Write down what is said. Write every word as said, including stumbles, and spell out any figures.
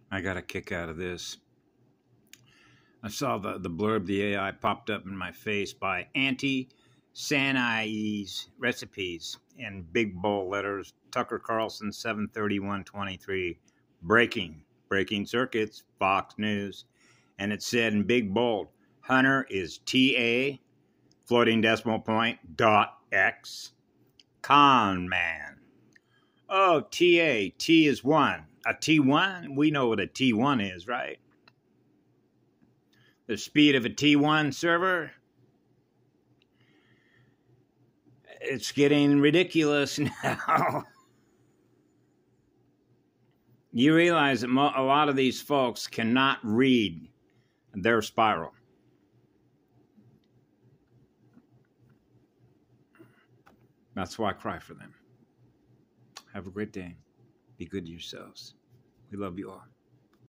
I got a kick out of this. I saw the, the blurb, the A I popped up in my face by Auntie Sanai's Recipes in big bold letters. Tucker Carlson, seven thirty-one twenty-three. Breaking. Breaking circuits. Fox News. And it said in big bold, Hunter is T A, floating decimal point, dot X, con man. Oh, T A. T is one. A T one? We know what a T one is, right? The speed of a T one server? It's getting ridiculous now. You realize that a lot of these folks cannot read their spiral. That's why I cry for them. Have a great day. Be good to yourselves. We love you all.